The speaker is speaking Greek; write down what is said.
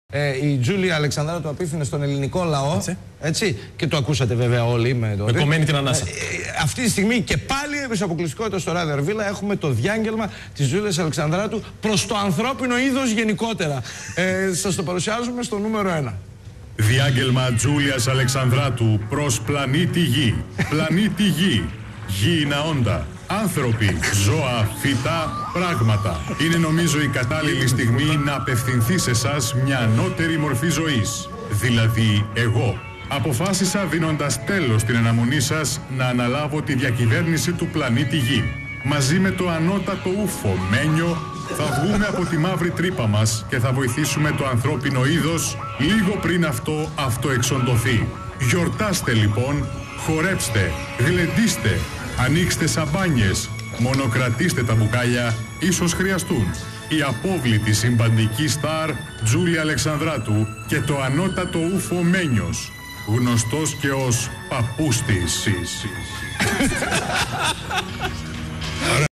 Η Τζούλια Αλεξανδράτου απίφθινε στον ελληνικό λαό. Έτσι, και το ακούσατε βέβαια όλοι με κομμένη την ανάσα. Αυτή τη στιγμή και πάλι σε αποκλειστικότητα στο Ράδιο Αρβίλα έχουμε το διάγγελμα της Τζούλιας Αλεξανδράτου προς το ανθρώπινο είδος γενικότερα. Σας το παρουσιάζουμε στο νούμερο 1. Διάγγελμα Τζούλιας Αλεξανδράτου προς πλανήτη Γη. Πλανήτη Γη. Γήινα όντα. Άνθρωποι, ζώα, φυτά, πράγματα. Είναι νομίζω η κατάλληλη στιγμή να απευθυνθεί σε εσάς μια ανώτερη μορφή ζωής. Δηλαδή εγώ. Αποφάσισα δίνοντας τέλος στην αναμονή σας να αναλάβω τη διακυβέρνηση του πλανήτη Γη. Μαζί με το ανώτατο ούφο Μένιο θα βγούμε από τη μαύρη τρύπα μας και θα βοηθήσουμε το ανθρώπινο είδος λίγο πριν αυτό αυτοεξοντωθεί. Γιορτάστε λοιπόν, χορέψτε, γλεντήστε, ανοίξτε σαμπάνιες, μονοκρατήστε τα μπουκάλια, ίσως χρειαστούν. Η απόβλητη συμπαντική στάρ Τζούλια Αλεξανδράτου και το ανώτατο ούφο Μένιος, γνωστός και ως παππούς της.